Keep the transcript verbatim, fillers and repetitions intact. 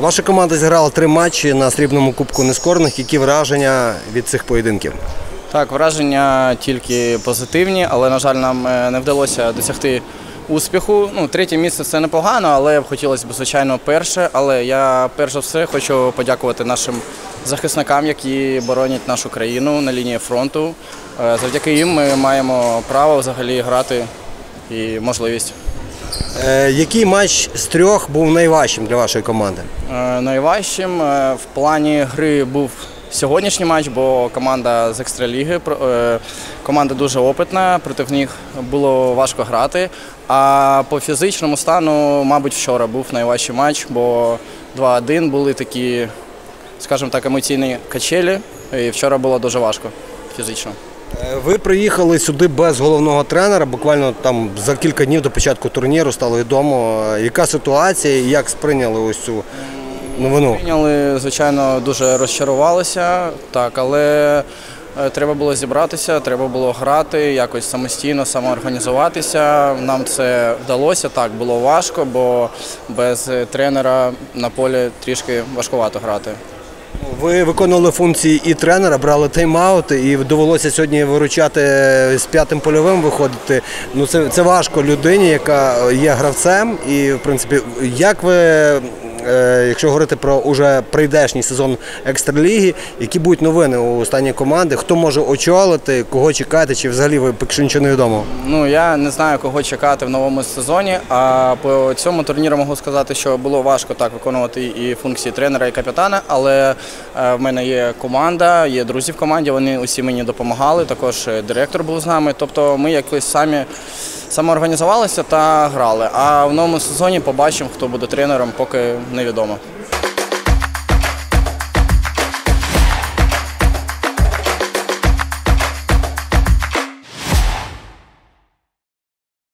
Ваша команда зіграла три матчі на срібному кубку нескорених. Які враження від цих поєдинків? Так, враження тільки позитивні, але, на жаль, нам не вдалося досягти успіху. Ну, третє місце – це непогано, але хотілося б, звичайно, перше. Але я, перш за все, хочу подякувати нашим захисникам, які боронять нашу країну на лінії фронту. Завдяки їм ми маємо право взагалі грати і можливість. Е, який матч з трьох був найважчим для вашої команди? Е, найважчим е, в плані гри був сьогоднішній матч, бо команда з екстраліги, е, команда дуже опитна, проти них було важко грати. А по фізичному стану, мабуть, вчора був найважчий матч, бо два один були такі, скажімо так, емоційні качелі, і вчора було дуже важко фізично. Ви приїхали сюди без головного тренера, буквально там за кілька днів до початку турніру стало відомо. Яка ситуація і як сприйняли ось цю новину? Сприйняли, звичайно, дуже розчарувалися, так, але треба було зібратися, треба було грати, якось самостійно, самоорганізуватися. Нам це вдалося, так, було важко, бо без тренера на полі трішки важкувато грати. Ви виконували функції і тренера, брали тайм-аут, і довелося сьогодні виручати з п'ятим польовим виходити. Ну, це, це важко людині, яка є гравцем. І, в принципі, як ви, якщо говорити про уже прийдешній сезон екстраліги, які будуть новини у останньої команди, хто може очолити, кого чекати, чи взагалі ви поки що нічого не відомо? Ну, я не знаю, кого чекати в новому сезоні, а по цьому турніру можу сказати, що було важко так виконувати і функції тренера, і капітана, але в мене є команда, є друзі в команді, вони усі мені допомагали, також директор був з нами, тобто ми якось самі самоорганізувалися та грали. А в новому сезоні побачимо, хто буде тренером, поки невідомо.